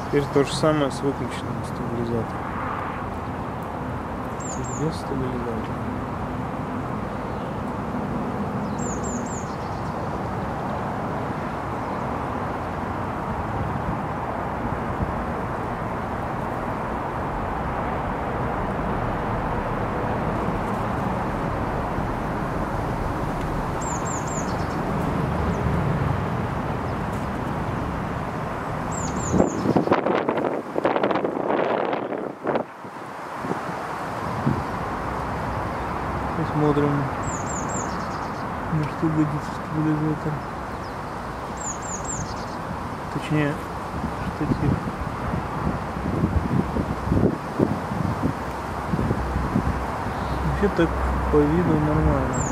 Теперь то же самое с выключенным стабилизатором. Теперь без стабилизатора. Посмотрим, на что годится стабилизатор. Точнее, штатив. Вообще так по виду нормально.